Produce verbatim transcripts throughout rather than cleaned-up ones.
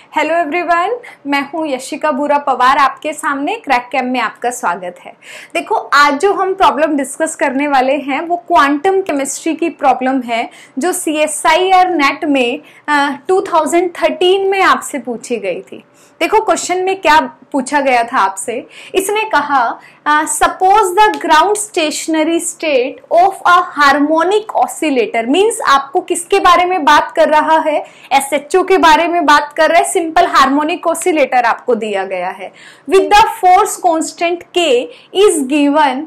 Hello everyone, मैं हूं यशिका बुरा पवार। आपके सामने क्रैक कैम्प में आपका स्वागत है। देखो, आज जो हम प्रॉब्लम डिस्कस करने वाले हैं वो क्वांटम केमिस्ट्री की प्रॉब्लम है, जो C S I R NET में टू थाउजेंड थर्टीन में आपसे पूछी गई थी। देखो, क्वेश्चन में क्या पूछा गया था आपसे। इसने कहा suppose the ground stationary state of a harmonic oscillator. Means आपको किसके बारे में बात कर रहा है? एस एच ओ के बारे में बात कर रहा है। सिंपल हार्मोनिक ऑसिलेटर आपको दिया गया है। With the force constant k is given,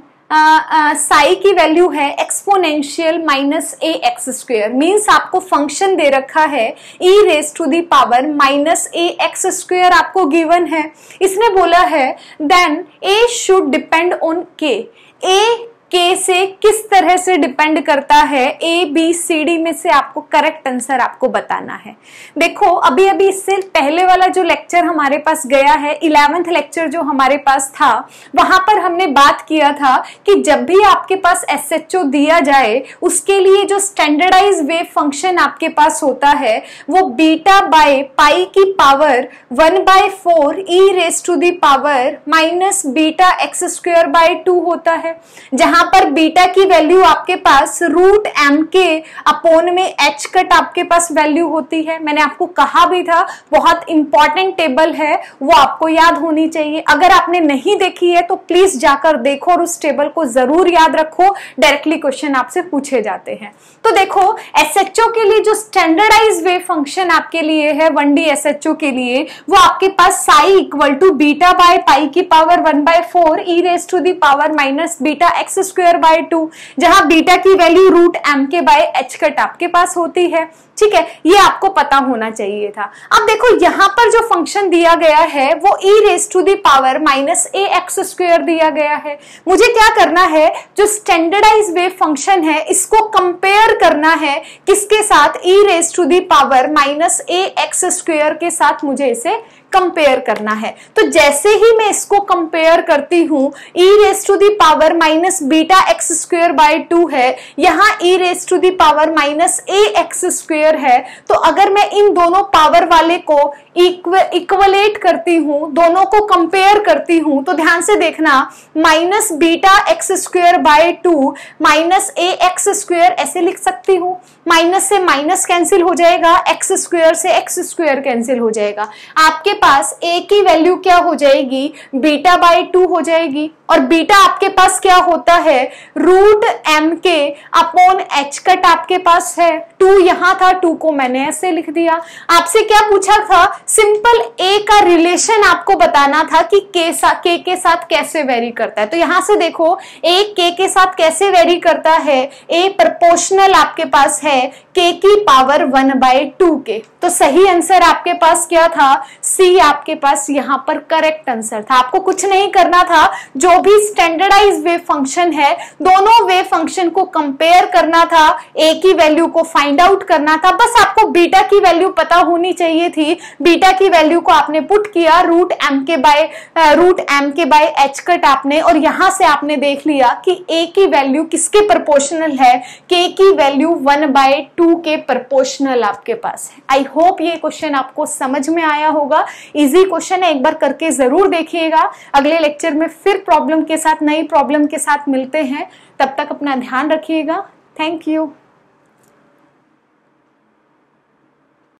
psi की वैल्यू है exponential minus a x square. Means आपको फंक्शन दे रखा है e raise to the power minus a x square आपको गिवन है। इसने बोला है then a should depend on k. A के से किस तरह से डिपेंड करता है? ए बी सी डी में से आपको करेक्ट आंसर आपको बताना है। देखो, अभी अभी इससे पहले वाला जो लेक्चर हमारे पास गया है, इलेवेंथ लेक्चर जो हमारे पास था, वहां पर हमने बात किया था कि जब भी आपके पास एस एच ओ दिया जाए, उसके लिए जो स्टैंडर्डाइज वेव फंक्शन आपके पास होता है वो बीटा बाय पाई की power one by four e raise to the power minus beta x square by two होता है, जहां पर बीटा की वैल्यू आपके पास रूट एम के अपोन में एच कट आपके पास वैल्यू होती है। मैंने आपको कहा भी था, बहुत इंपॉर्टेंट टेबल है, वो आपको याद होनी चाहिए। अगर आपने नहीं देखी है तो प्लीज जाकर देखो और उस टेबल को जरूर याद रखो। डायरेक्टली क्वेश्चन आपसे पूछे जाते हैं। तो देखो, एस एच ओ के लिए जो स्टैंडर्डाइज वेव फंक्शन आपके लिए है one D S H O के लिए, वो आपके पास psi equal to beta by pi की power one by four e raise to the power minus beta x square by two, जहां बीटा की value root m k by h cut आपके पास होती है। ठीक है, ये आपको पता होना चाहिए था। अब देखो, यहां पर जो फंक्शन दिया गया है वो e raise to the power minus a x square दिया गया है। मुझे क्या करना है? जो स्टैंडर्डाइज वेव फंक्शन है इसको कंपेयर करना है किसके साथ? E raise to the power minus a x square के साथ मुझे इसे कंपेयर करना है। तो जैसे ही मैं इसको कंपेयर करती हूं, e raise to the power minus beta x square by two है, यहां e raise to the power minus a x square है। तो अगर मैं इन दोनों पावर वाले को इक्वलेट करती हूं, दोनों को कंपेयर करती हूं, तो ध्यान से देखना, minus beta x square by two minus a x square ऐसे लिख सकती हूं। माइनस से माइनस कैंसिल हो जाएगा, एक्स स्क्वायर से एक्स स्क्वायर कैंसिल हो जाएगा। आपके पास ए की वैल्यू क्या हो जाएगी? बीटा बाय टू हो जाएगी। और बीटा आपके पास क्या होता है? Root m k upon h cut आपके पास है। टू यहां था, टू को मैंने ऐसे लिख दिया। आपसे क्या पूछा था? सिंपल ए का रिलेशन आपको बताना था कि के सा, के के साथ कैसे वेरी करता है। तो यहां से देखो, ए के के साथ कैसे वेरी करता है? ए प्रोपोर्शनल आपके पास है के की पावर वन बाय टू के। तो सही आंसर आपके पास क्या था? सी आपके पास यहां पर करेक्ट आंसर था। आपको कुछ नहीं करना था, जो भी स्टैंडर्डाइज वेव फंक्शन है दोनों वेव फंक्शन को कंपेयर करना था, ए की वैल्यू को फाइंड आउट करना था। बस आपको बीटा की वैल्यू पता होनी चाहिए थी। बीटा की वैल्यू को आपने पुट किया root m k by root m k by h cut आपने, और यहां से आपने देख लिया कि ए की वैल्यू किसके प्रोपोर्शनल है? के की वैल्यू वन बाय टू के प्रोपोर्शनल आपके पास है। आई होप ये क्वेश्चन आपको समझ में आया होगा। इजी क्वेश्चन है, एक बार करके जरूर देखिएगा। अगले लेक्चर में फिर प्रॉब्लम के साथ, नई प्रॉब्लम के साथ मिलते हैं। तब तक अपना ध्यान रखिएगा। Thank you.